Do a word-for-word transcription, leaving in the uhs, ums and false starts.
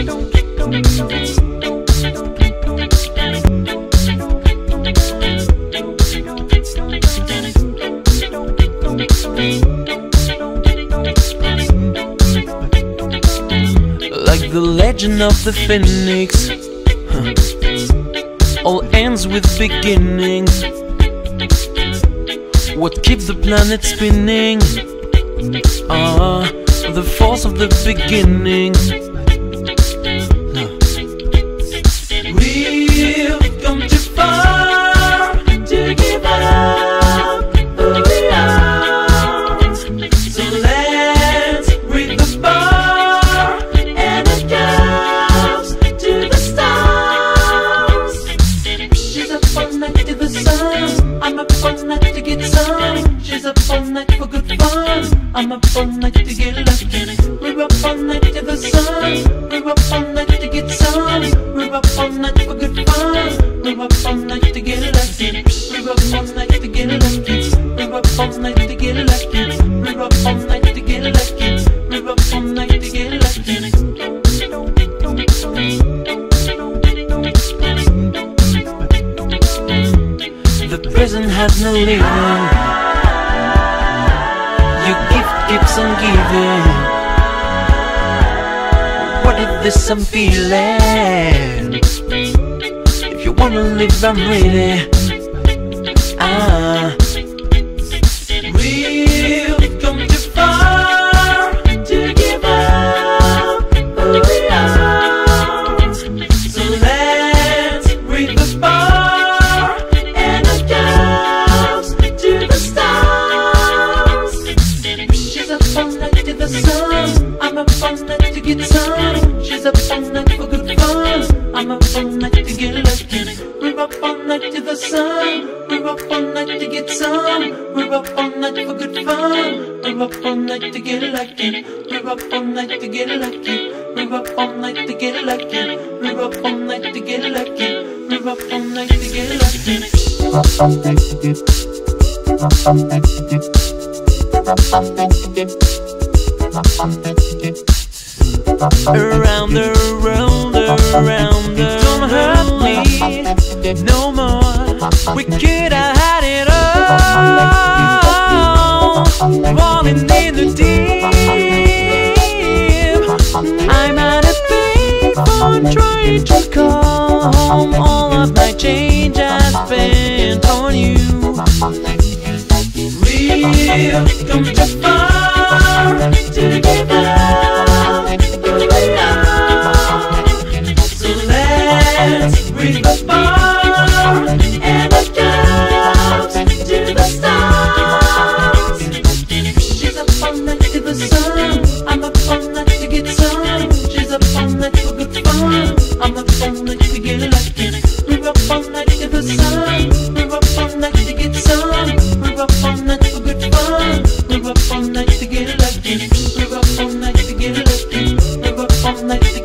Like the legend of the phoenix, huh. All ends with beginnings. What keeps the planet spinning? Ah, uh, the force of the beginning. We've come too far to give up who we are. So let's read the bar and it goes to the stars. She's up all night to the sun, I'm up all night to get some. She's up all night for good fun, I'm up all night to get lucky. We're up all night to the sun, we're up all night to get some. We're up all night for good fun, we're up all night to get lucky. We're up all night to get lucky. We're up all night to get lucky. We're up all night to get lucky. We're up all night to get lucky. The present has no living. Your gift keeps on giving. What if this I'm feeling? If you wanna live, I'm ready. Ah, we've come too far to give up who we are. So let's read the bar and it goes to the stars. She's up all night to the sun, I'm up all night to get some. She's up all night for good fun, I'm up all night to get lucky. We're up all night to the sun, we're up all night to get some. We're up all night for good fun, we're up all night to get lucky. We're up all night to get lucky. We're up all night to get lucky. We're up all night to get lucky. We're up all night to get lucky. We're up all night to get. We're up all night to get. We're up all night to get. We're up all night to get. Around the world, around the don't hurt me no more. We could have had it all, falling in the deep. I'm out of faith for trying to come. All of my change I spent on you. We've come too far to give up who we are. So let's read the bar and it goes to the stars. She's up all night to the sun, I'm up all night to get some. She's up all night for good fun, I'm up all night to get lucky. We're up all night to the sun, we're up all night to get some. We're up all night for good fun, we're up all night to get lucky. We're up all night to get lucky. We're up all night.